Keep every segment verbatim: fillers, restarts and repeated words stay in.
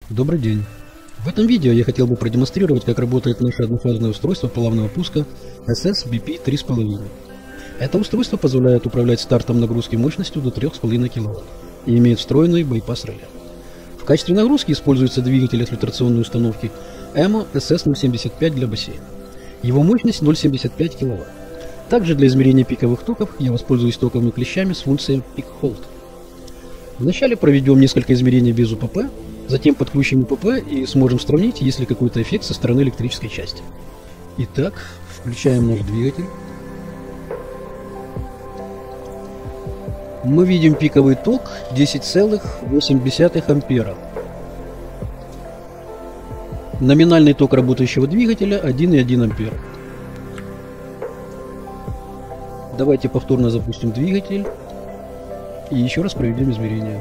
Добрый день. В этом видео я хотел бы продемонстрировать, как работает наше однофазное устройство плавного пуска эс эс би пи три с половиной. Это устройство позволяет управлять стартом нагрузки мощностью до трёх с половиной киловатт и имеет встроенный байпас реле. В качестве нагрузки используется двигатель от фильтрационной установки эмо эс эс ноль семьдесят пять для бассейна. Его мощность ноль целых семьдесят пять сотых киловатт. Также для измерения пиковых токов я воспользуюсь токовыми клещами с функцией Peak Hold. Вначале проведем несколько измерений без у пэ пэ, затем подключим у пэ пэ и сможем сравнить, есть ли какой-то эффект со стороны электрической части. Итак, включаем наш двигатель. Мы видим пиковый ток десять целых восемь десятых ампера. Номинальный ток работающего двигателя один и один ампер. Давайте повторно запустим двигатель и еще раз проведем измерения.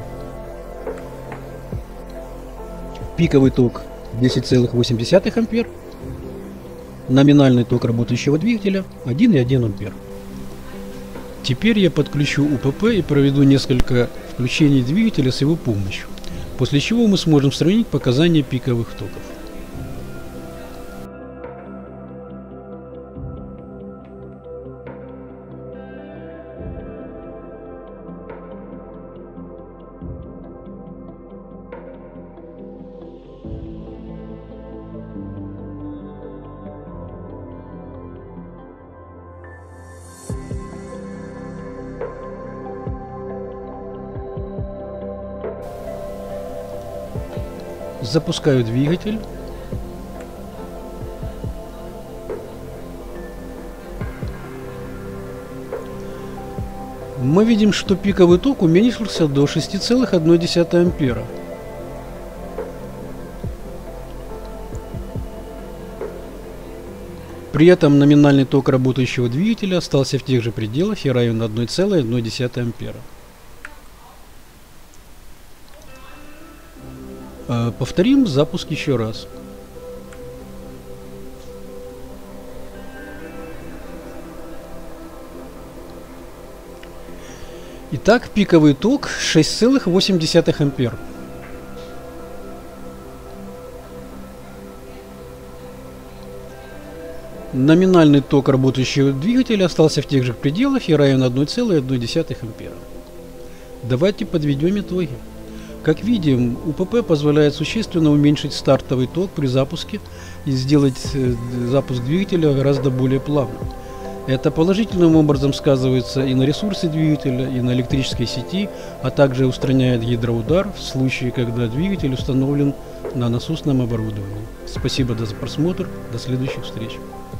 Пиковый ток десять целых восемь десятых ампер. Номинальный ток работающего двигателя один и один ампер. Теперь я подключу у пэ пэ и проведу несколько включений двигателя с его помощью, после чего мы сможем сравнить показания пиковых токов. Запускаю двигатель. Мы видим, что пиковый ток уменьшился до шести целых одной десятой ампера. При этом номинальный ток работающего двигателя остался в тех же пределах и равен одной целой одной десятой ампера. Повторим запуск еще раз. Итак, пиковый ток шесть целых восемь десятых ампер. Номинальный ток работающего двигателя остался в тех же пределах и равен одной целой одной десятой ампера. Давайте подведем итоги. Как видим, у пэ пэ позволяет существенно уменьшить стартовый ток при запуске и сделать запуск двигателя гораздо более плавным. Это положительным образом сказывается и на ресурсе двигателя, и на электрической сети, а также устраняет гидроудар в случае, когда двигатель установлен на насосном оборудовании. Спасибо за просмотр, до следующих встреч.